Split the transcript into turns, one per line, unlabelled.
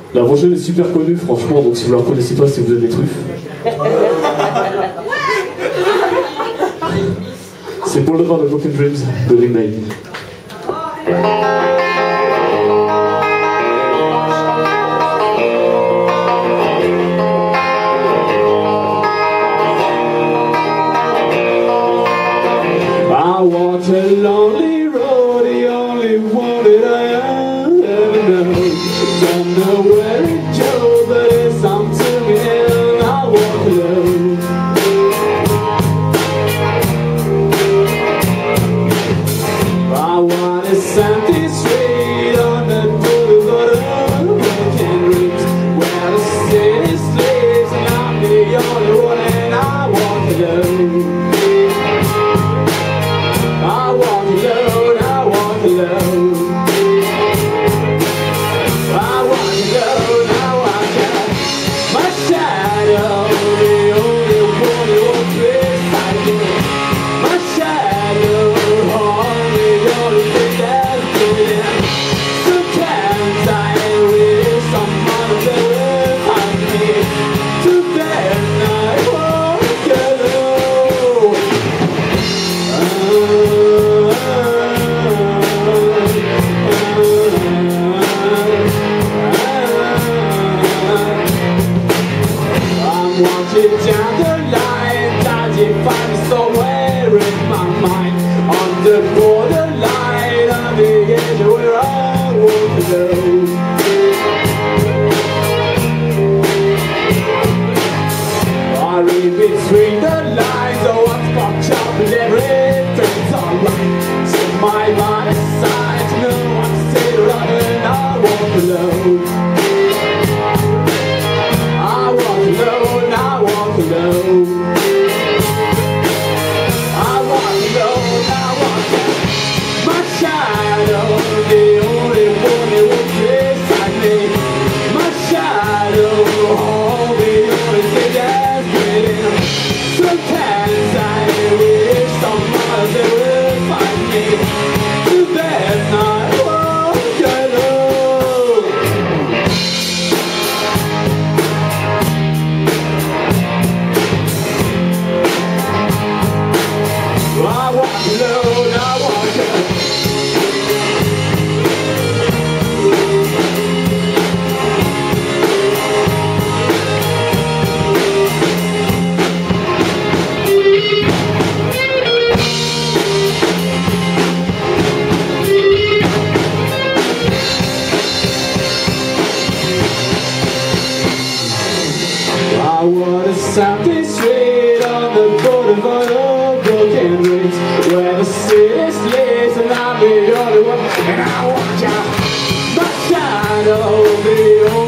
La prochaine est super connue, franchement, donc si vous la reconnaissez pas, c'est que vous êtes des truffes. C'est Boulevard de Broken Dreams de Remake. I walked a lonely road, the only one that I ever know. Don't know where it goes, but it's time to me and I walk alone. I want a empty street on the boulevard of broken dreams, where the city sleeps and I'm the only one and I walk alone. I walk alone, I walk alone. I walk alone, I walk alone. My shadow, the only one who walks beside me. My shadow, the only thing that's good. Sometimes I wish someone would find me. Too bad I walk alone. I'm walking down the line, I find somewhere in my mind, on the borderline of the edge where I walk alone. I read between the lines, oh I'm fucked up and everything's alright. So my mind aside to know I'm still running, I walk alone. I walk alone, I walk alone. I walk alone, I walk alone. My shadow, the only one who walks beside me. My shadow, the only thing that's waiting. Sometimes I wish someone would find me. Too bad I walk alone. I walk alone, I walk alone. I want a empty street on the boulevard of broken dreams, where the city sleeps and I'm the only one, and I watch out. My shadow, the